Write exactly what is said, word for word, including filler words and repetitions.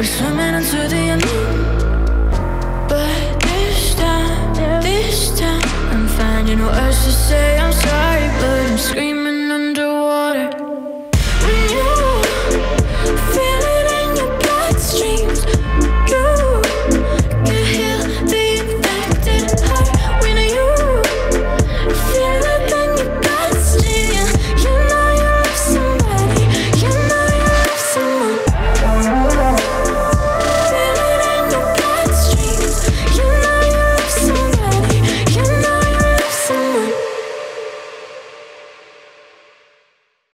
swimming into the unknown. But this time, this time I'm finding words to say I'm sorry, but I'm screaming